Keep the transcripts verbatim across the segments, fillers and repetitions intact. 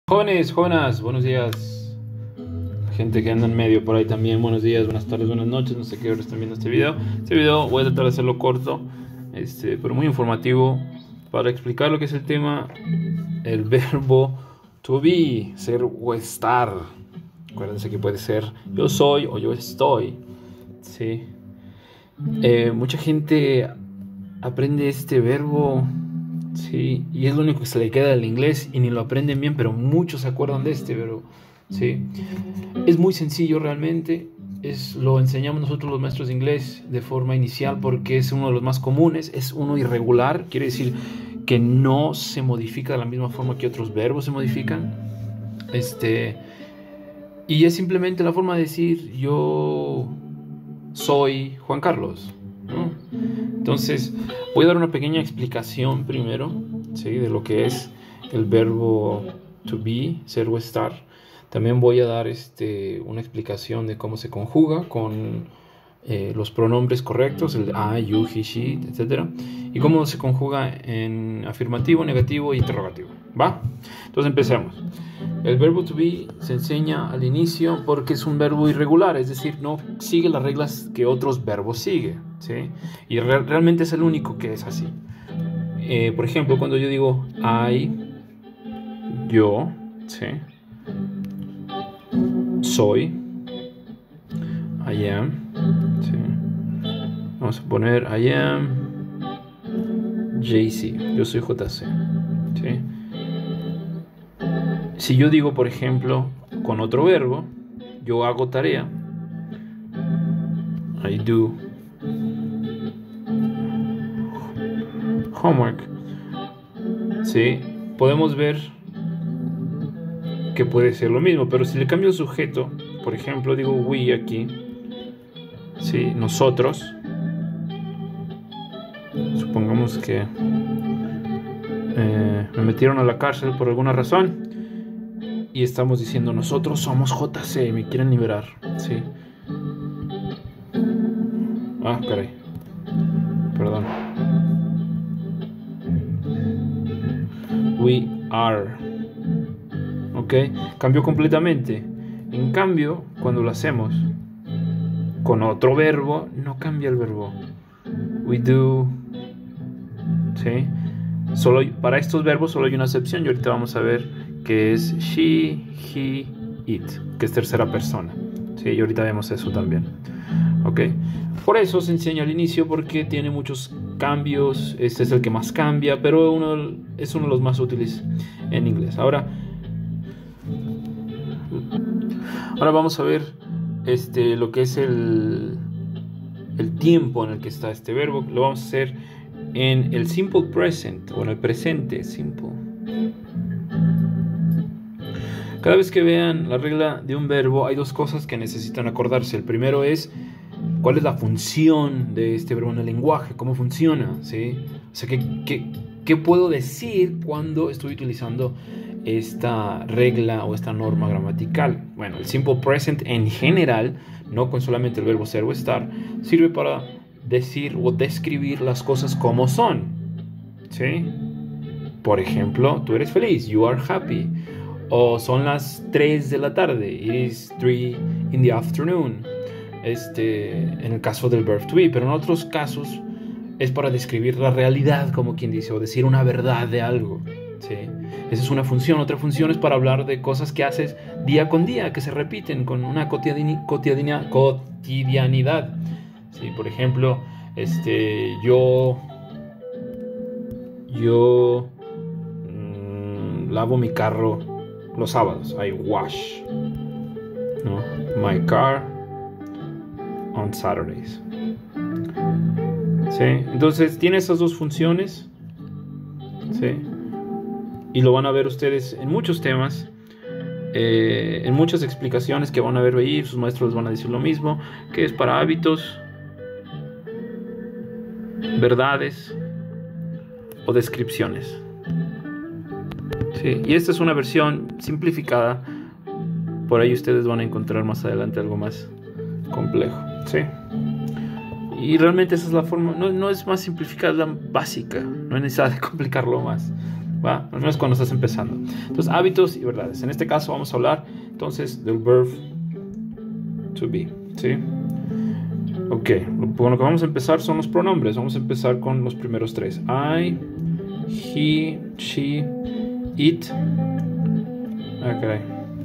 Jóvenes, jóvenes, buenos días. Gente que anda en medio por ahí también, buenos días, buenas tardes, buenas noches. No sé qué hora están viendo este video. Este video voy a tratar de hacerlo corto, este, pero muy informativo, para explicar lo que es el tema, el verbo to be, ser o estar. Acuérdense que puede ser yo soy o yo estoy, ¿sí? Eh, mucha gente aprende este verbo, sí, y es lo único que se le queda del inglés y ni lo aprenden bien, pero muchos se acuerdan de este verbo, sí. Es muy sencillo realmente, es, lo enseñamos nosotros los maestros de inglés de forma inicial porque es uno de los más comunes, es uno irregular, quiere decir que no se modifica de la misma forma que otros verbos se modifican, este, y es simplemente la forma de decir yo soy Juan Carlos, ¿no? Entonces voy a dar una pequeña explicación primero, ¿sí?, de lo que es el verbo to be, ser o estar. También voy a dar este, una explicación de cómo se conjuga con eh, los pronombres correctos, el I, you, he, she, etcétera, y cómo se conjuga en afirmativo, negativo e interrogativo. ¿Va? Entonces empecemos. El verbo to be se enseña al inicio porque es un verbo irregular, es decir, no sigue las reglas que otros verbos siguen, ¿sí? Y re- realmente es el único que es así. Eh, por ejemplo, cuando yo digo I, yo, ¿sí?, soy, I am, ¿sí? Vamos a poner I am J C, yo soy J C, ¿sí? Si yo digo, por ejemplo, con otro verbo, yo hago tarea, I do homework, ¿sí?, podemos ver que puede ser lo mismo, pero si le cambio el sujeto, por ejemplo, digo we aquí, ¿sí?, nosotros, supongamos que eh, me metieron a la cárcel por alguna razón y estamos diciendo nosotros somos J C, me quieren liberar, ¿sí? Ah, caray, perdón. We are. Ok, cambió completamente. En cambio, cuando lo hacemos con otro verbo, no cambia el verbo. We do. ¿Sí? Solo, para estos verbos solo hay una excepción y ahorita vamos a ver que es she, he, it, que es tercera persona. ¿Sí? Y ahorita vemos eso también. Ok, por eso se enseña al inicio porque tiene muchos cambios. Este es el que más cambia, pero uno, es uno de los más útiles en inglés. Ahora, ahora vamos a ver este, lo que es el, el tiempo en el que está este verbo. Lo vamos a hacer en el simple present o en el presente simple. Cada vez que vean la regla de un verbo hay dos cosas que necesitan acordarse. El primero es cuál es la función de este verbo en el lenguaje, cómo funciona, ¿sí? O sea, ¿qué, qué, qué puedo decir cuando estoy utilizando esta regla o esta norma gramatical? Bueno, el simple present en general, no con solamente el verbo ser o estar, sirve para decir o describir las cosas como son, ¿sí? Por ejemplo, tú eres feliz, you are happy. O son las tres de la tarde, it is three in the afternoon. Este, en el caso del verb to be, pero en otros casos es para describir la realidad, como quien dice, o decir una verdad de algo, ¿sí? Esa es una función. Otra función es para hablar de cosas que haces día con día, que se repiten con una cotidiani- cotidiana- cotidianidad, ¿sí? Por ejemplo, este, yo yo mmm, lavo mi carro los sábados, I wash, ¿no? My car on Saturdays. ¿Sí? Entonces tiene esas dos funciones, ¿sí? Y lo van a ver ustedes en muchos temas, eh, en muchas explicaciones que van a ver ahí. Sus maestros les van a decir lo mismo, que es para hábitos, verdades o descripciones. Sí, y esta es una versión simplificada. Por ahí ustedes van a encontrar más adelante algo más complejo, ¿sí? Y realmente esa es la forma, no, no es más simplificada, es la básica. No es necesario complicarlo más. ¿va? Al menos cuando estás empezando. Entonces, hábitos y verdades. En este caso vamos a hablar entonces del verb to be, ¿sí? Ok, con lo que vamos a empezar son los pronombres. Vamos a empezar con los primeros tres. I, he, she, it. Ah, caray.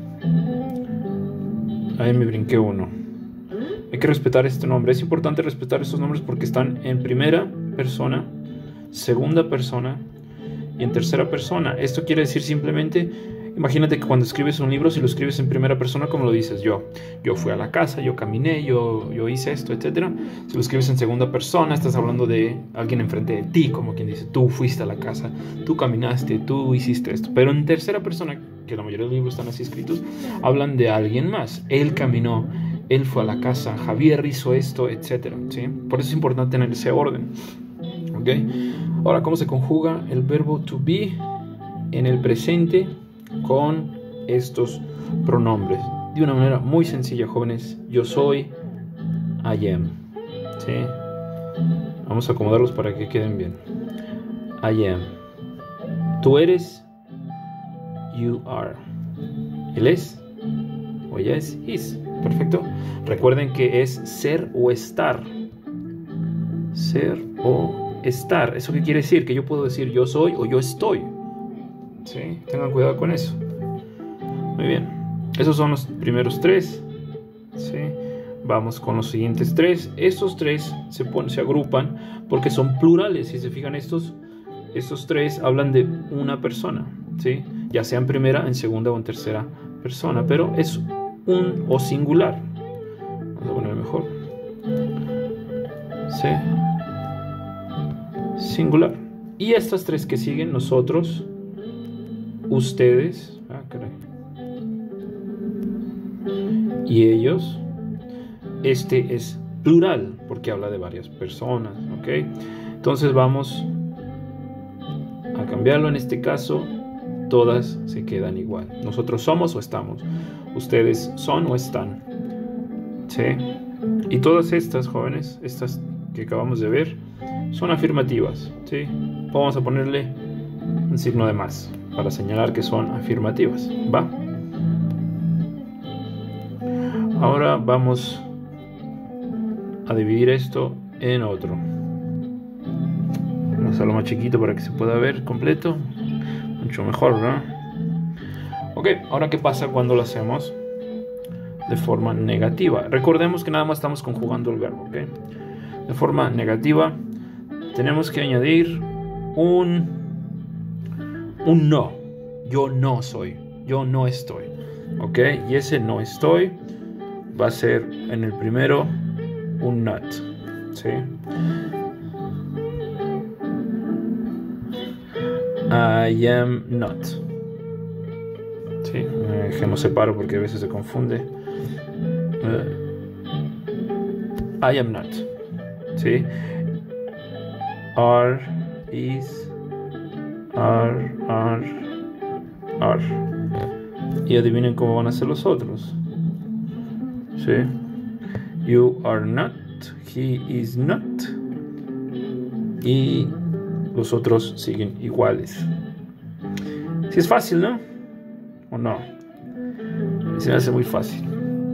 Ahí me brinqué uno. Hay que respetar este nombre. Es importante respetar estos nombres porque están en primera persona, segunda persona y en tercera persona. Esto quiere decir simplemente, imagínate que cuando escribes un libro, si lo escribes en primera persona, como lo dices, yo yo fui a la casa, yo caminé, yo, yo hice esto, etcétera. Si lo escribes en segunda persona, estás hablando de alguien enfrente de ti, como quien dice, tú fuiste a la casa, tú caminaste, tú hiciste esto. Pero en tercera persona, que la mayoría de los libros están así escritos, hablan de alguien más. Él caminó, él fue a la casa, Javier hizo esto, etcétera, ¿sí? Por eso es importante tener ese orden. ¿Ok? Ahora, ¿cómo se conjuga el verbo to be en el presente con estos pronombres? De una manera muy sencilla, jóvenes. Yo soy, I am, ¿sí? Vamos a acomodarlos para que queden bien. I am. Tú eres, you are. Él es, o ella es, is. Perfecto. Recuerden que es ser o estar. Ser o estar. ¿Eso qué quiere decir? Que yo puedo decir yo soy o yo estoy. ¿Sí? Tengan cuidado con eso. Muy bien. Esos son los primeros tres. ¿Sí? Vamos con los siguientes tres. Estos tres se, ponen, se agrupan porque son plurales. Si se fijan, estos, estos tres hablan de una persona. ¿Sí? Ya sea en primera, en segunda o en tercera persona. Pero es un o singular. Vamos a poner mejor. ¿Sí? Singular. Y estas tres que siguen, nosotros, ustedes, ah, caray, y ellos, este es plural porque habla de varias personas, ¿ok? Entonces vamos a cambiarlo. En este caso, todas se quedan igual. Nosotros somos o estamos. Ustedes son o están. ¿Sí? Y todas estas, jóvenes, estas que acabamos de ver, son afirmativas. ¿Sí? Vamos a ponerle un signo de más para señalar que son afirmativas. ¿Va? Ahora vamos a dividir esto en otro. Vamos a hacerlo más chiquito para que se pueda ver completo. Mucho mejor, ¿no? Ok, ahora ¿qué pasa cuando lo hacemos de forma negativa? Recordemos que nada más estamos conjugando el verbo, ¿ok? De forma negativa tenemos que añadir un, un no. Yo no soy, yo no estoy, ¿ok? Y ese no estoy va a ser en el primero un not, ¿sí? I am not. Sí, eh, que no separo porque a veces se confunde. Uh, I am not. Sí. Are, is, are, are, are. Y adivinen cómo van a ser los otros. Sí. You are not. He is not. Y los otros siguen iguales. Si es fácil, ¿no? ¿O no? Se me hace muy fácil.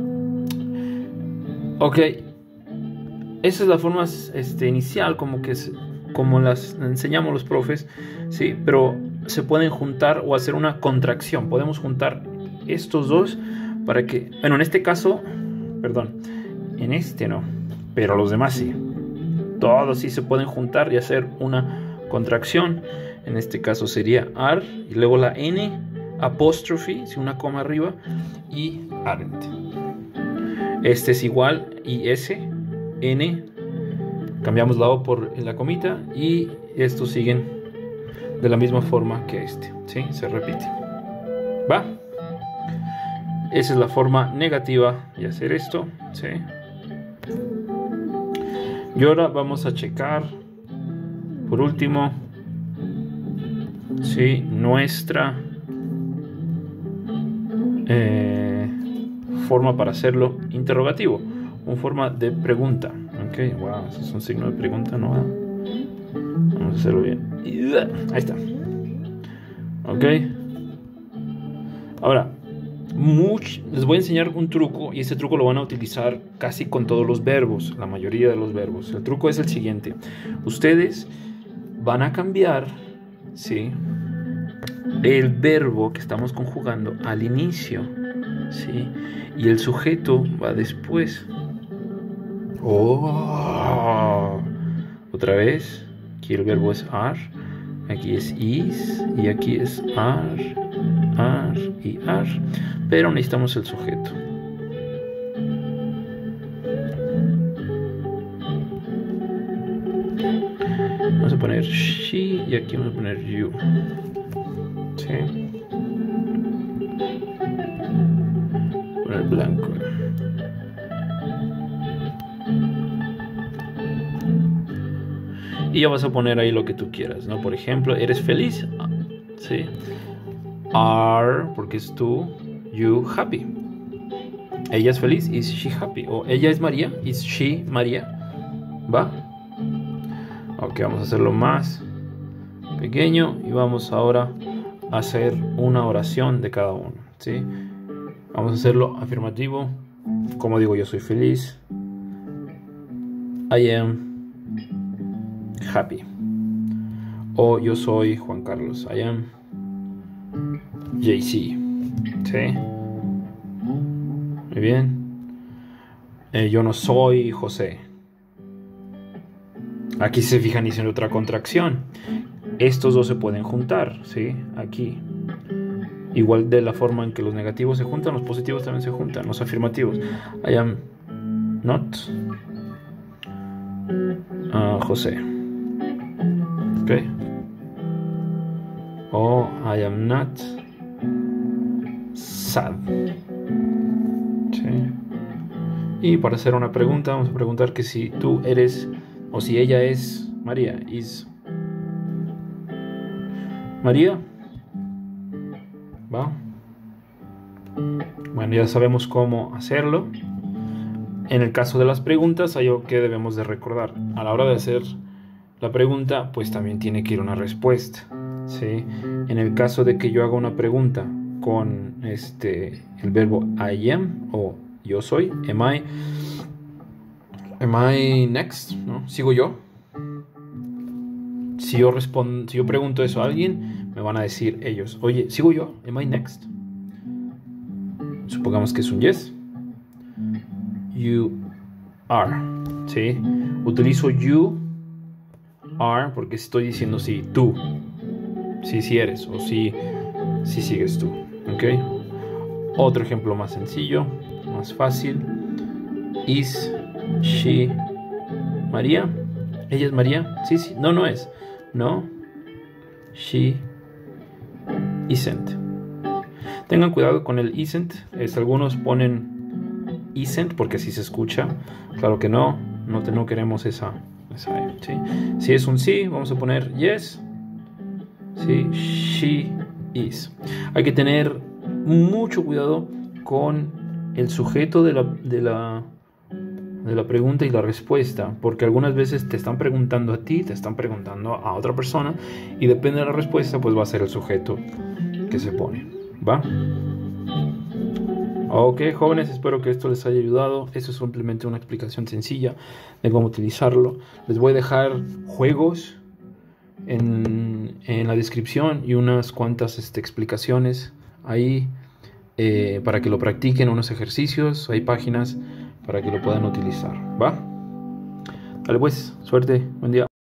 Ok. Esa es la forma este, inicial, como que es, como las enseñamos los profes, sí, pero se pueden juntar o hacer una contracción. Podemos juntar estos dos para que, bueno, en este caso, perdón, en este no, pero los demás sí. Todos sí se pueden juntar y hacer una contracción. En este caso sería are y luego la n apóstrofe, si una coma arriba, y aren't. Este es igual y s, n, cambiamos la o por la comita y estos siguen de la misma forma que este, ¿sí? Se repite. ¿Va? Esa es la forma negativa de hacer esto, ¿sí? Y ahora vamos a checar, por último, sí, nuestra eh, forma para hacerlo interrogativo, una forma de pregunta. Ok, wow, eso es un signo de pregunta, ¿no? Vamos a hacerlo bien. Ahí está. ¿Ok? Ahora, much, les voy a enseñar un truco y este truco lo van a utilizar casi con todos los verbos, la mayoría de los verbos. El truco es el siguiente. Ustedes van a cambiar, ¿sí?, el verbo que estamos conjugando al inicio, ¿sí?, y el sujeto va después. Oh. Otra vez, aquí el verbo es are, aquí es is y aquí es are, are y are, pero necesitamos el sujeto. Vamos a poner she y aquí vamos a poner you. ¿Sí? Poner blanco. Y ya vas a poner ahí lo que tú quieras, ¿no? Por ejemplo, ¿eres feliz? ¿Sí? Are, porque es tú. You happy. Ella es feliz. Is she happy? O ella es María. Is she María? ¿Va? Ok, vamos a hacerlo más pequeño. Y vamos ahora a hacer una oración de cada uno, ¿sí? Vamos a hacerlo afirmativo. Como digo, yo soy feliz. I am happy. O yo soy Juan Carlos. I am J C. ¿Sí? Muy bien. Eh, yo no soy José. Aquí se fijan diciendo otra contracción. Estos dos se pueden juntar, ¿sí? Aquí. Igual de la forma en que los negativos se juntan, los positivos también se juntan, los afirmativos. I am not uh, José. Ok. O I am not sad. ¿Sí? Y para hacer una pregunta, vamos a preguntar que si tú eres o si ella es María. Is María. ¿Va? Bueno, ya sabemos cómo hacerlo. En el caso de las preguntas, hay algo que debemos de recordar. A la hora de hacer la pregunta, pues también tiene que ir una respuesta, ¿sí? En el caso de que yo haga una pregunta con este el verbo I am o yo soy, am I, am I next, ¿no? ¿Sigo yo? Si yo respondo, si yo pregunto eso a alguien, me van a decir ellos, oye, ¿sigo yo? Am I next? Supongamos que es un yes. You are, ¿sí? Utilizo you are porque estoy diciendo si tú, si si eres o si, si sigues tú, ¿ok? Otro ejemplo más sencillo, más fácil. Is she María? ¿Ella es María? Sí, sí. No, no es. No. She isn't. Tengan cuidado con el isn't. Es, algunos ponen isn't porque así se escucha. Claro que no. No, te, no queremos esa, esa ¿sí? Si es un sí, vamos a poner yes. Sí. She is. Hay que tener mucho cuidado con el sujeto de la, de la de la pregunta y la respuesta, porque algunas veces te están preguntando a ti, te están preguntando a otra persona y depende de la respuesta pues va a ser el sujeto que se pone, ¿va? Ok, jóvenes, espero que esto les haya ayudado. Eso es simplemente una explicación sencilla de cómo utilizarlo. Les voy a dejar juegos en, en la descripción y unas cuantas este, explicaciones ahí eh, para que lo practiquen, unos ejercicios. Hay páginas para que lo puedan utilizar, ¿va? Dale pues, suerte, buen día.